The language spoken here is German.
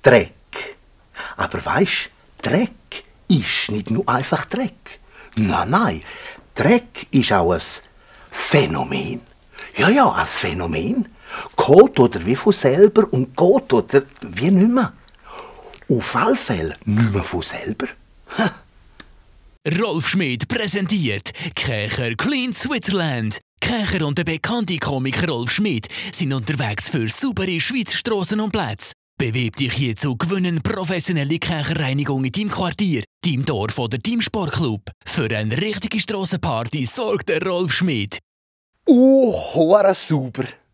Dreck. Aber weisst, Dreck ist nicht nur einfach Dreck. Nein, Dreck ist auch ein Phänomen. Ja, ein Phänomen. Geht oder wie von selber und geht oder wie nicht mehr. Auf alle Fälle nicht mehr von selber. Rolf Schmid präsentiert Kächer Clean Switzerland. Kächer und der bekannte Komiker Rolf Schmid sind unterwegs für saubere Schweizer Strassen und Plätze. Bewirb dich jetzt und gewinnen professionelle Kächerreinigung in deinem Quartier, deinem Dorf oder deinem Sportclub. Für eine richtige Strassenparty sorgt der Rolf Schmid. Hure sauber.